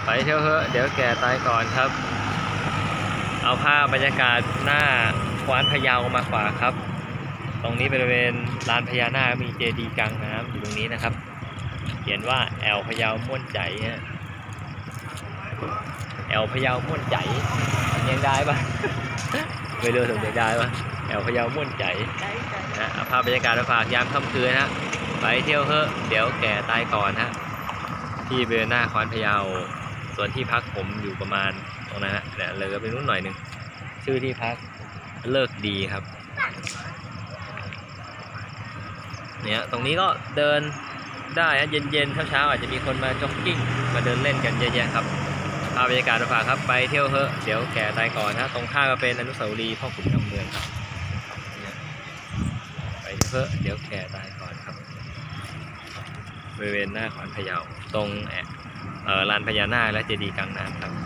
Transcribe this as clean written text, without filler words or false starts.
ไปเที่ยวเถอะเดี๋ยวแก่ตายก่อนครับเอาภาพบรรยากาศหน้าคว้านพะเยามาฝากครับตรงนี้บริเวณลานพญานาคมีเจดีย์กลางน้ำอยู่ตรงนี้นะครับเขียนว่าแอลพะเยาม่วนใจฮะแอลพะเยาม่วนใจยังได้ปะ ไม่รู้สมเด็จได้ปะแอลพะเยาม่วนใจนะเอาภาพบรรยากาศมาฝากยามค่ำคืนฮะไปเที่ยวเถอะเดี๋ยวแก่ตายก่อนฮะที่บริเวณหน้าคว้านพะเยาส่วนที่พักผมอยู่ประมาณตรงนั้นฮะเดี๋ยวเลยไปนู้นหน่อยหนึ่งชื่อที่พักเลิกดีครับเนี่ยตรงนี้ก็เดินได้ฮะเย็นๆเช้าๆอาจจะมีคนมาจ็อกกิ้งมาเดินเล่นกันเยอะแยะครับภาพบรรยากาศมาฝากครับไปเที่ยวเถอะเดี๋ยวแก่ตายก่อนฮะตรงข้ามก็เป็นอนุสาวรีย์พ่อขุนงำเมืองครับไปเที่ยวเถอะเดี๋ยวแก่ตายก่อนครับบริเวณหน้าขวานพะเยาตรงลานพญานาคและเจดีย์กลางน้ำครับ